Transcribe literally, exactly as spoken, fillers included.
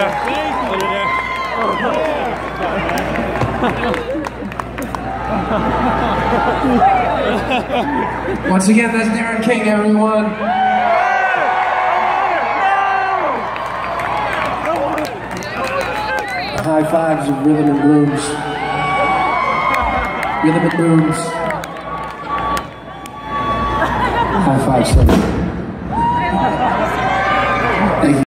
Once again, that's Darren King, everyone. High fives of rhythm and blues. Rhythm and blues. High five, seven.